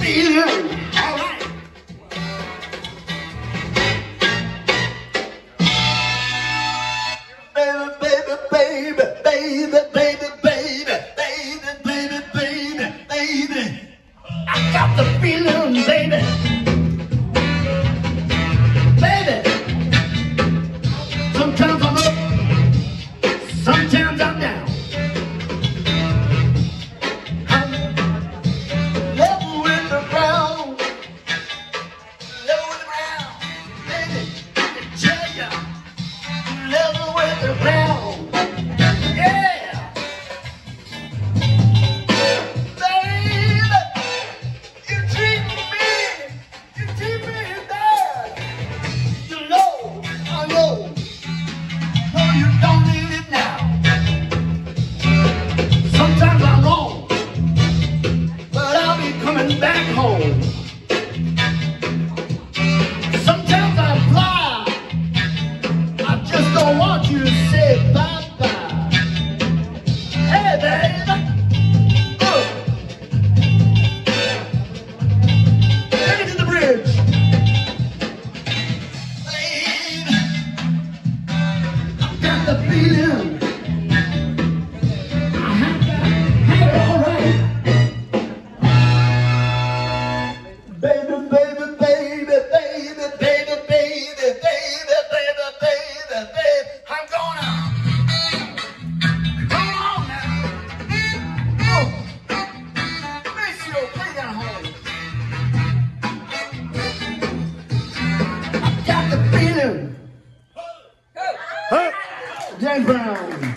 feeling. All right. Baby, baby, baby, baby, baby, baby, baby, baby, baby, baby. I got the feeling, baby. Baby. Sometimes I'm up, sometimes I'm down. I'm level with the ground, level with the ground. Baby, I can tell ya, level with the ground. Yeah. Baby, you treat me bad. You know, I know. No, you don't need it now. Sometimes I'm wrong, but I'll be coming back home. Sometimes I fly, I just don't want you to say bye-bye. Hey, baby. Take it to the bridge. Baby, I've got the feeling. I had it all right. Baby, baby, baby, baby, baby, baby, baby, baby, baby, baby. I'm gonna come on now. Oh, Maceo, play that home. I've got the feeling. James Brown.